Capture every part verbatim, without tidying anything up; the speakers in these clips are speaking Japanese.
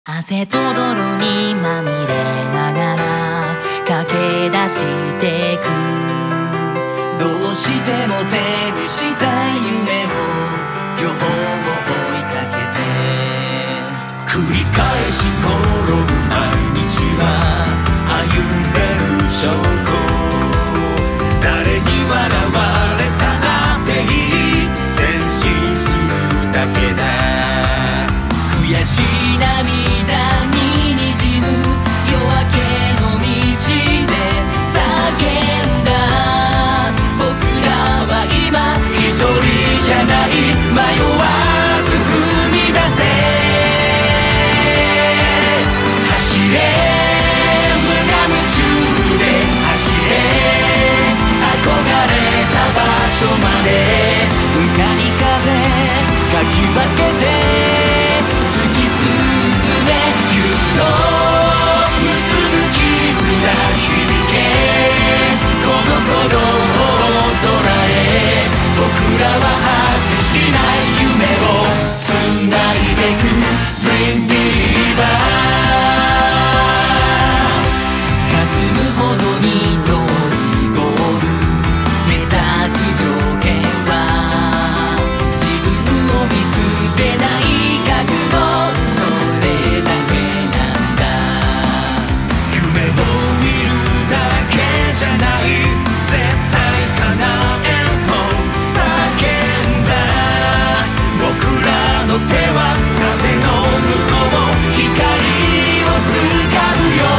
汗と泥にまみれながら駆け出してく、どうしても手にしたい夢を今日も追いかけて、繰り返し転ぶ毎日は歩んでる証拠、誰に笑われたなんていい、前進するだけだ。悔しい涙ににじむ夜明けの道で叫んだ、僕らは今一人じゃない、迷わず踏み出せ、走れ無我夢中で走れ、憧れた場所まで向かい風かき分けて進め、ぎゅっと結ぶ絆響け、この鼓動を空へ、僕らは果てしない夢をつないでく Dream River、 霞むほどに遠いゴール、目指す条件は自分を見捨てない覚悟、手は風の向こう、光をつかむよ、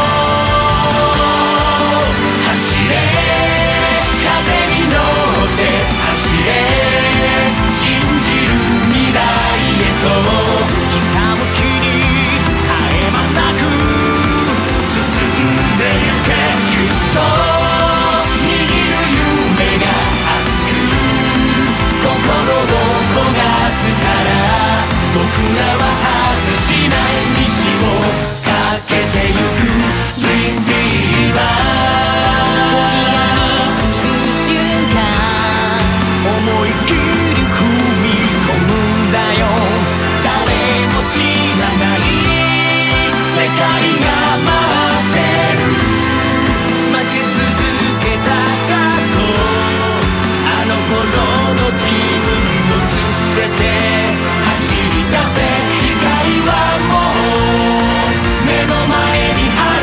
走れ風に乗って走れ、信じる未来へと、ひたむきに絶え間なく進んでゆけ、ぎゅっと握る夢が熱く心を焦がすから、僕らは果てしない道を駆けてゆく Dream River、 時が満ちる瞬間思い切り踏み込むんだよ、誰も知らない世界が待ってる、負け続けた過去、あの頃の自分を連れて出せ、光はもう目の前にあ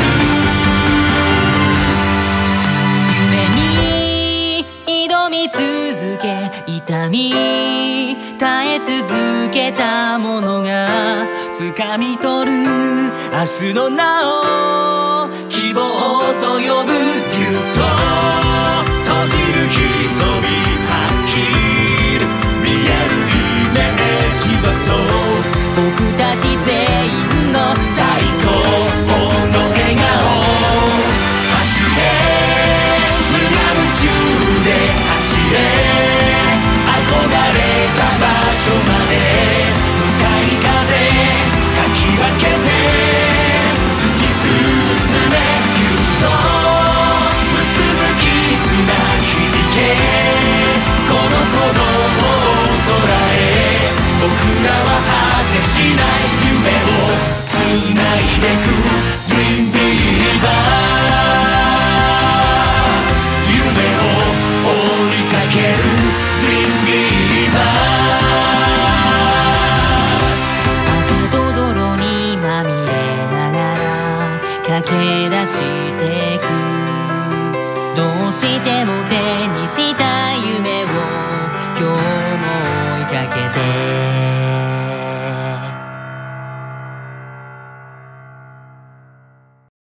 る、夢に挑み続け、痛み耐え続けたものが掴み取る明日の名を希望と呼ぶ、ぎゅっと閉じる瞳はっきり見えるイメージは、そう僕たち全員の最高の笑顔、走れ無我夢中で走れ、憧れた場所まで向かい風かき分けて突き進め、ぎゅっと結ぶ絆響け、この鼓動を空へ、僕らは果てしない夢をつないでく Dream River、 夢を追いかける Dream River、 汗と泥にまみれながら駆け出してく、どうしても手にした夢を今日も追いかけて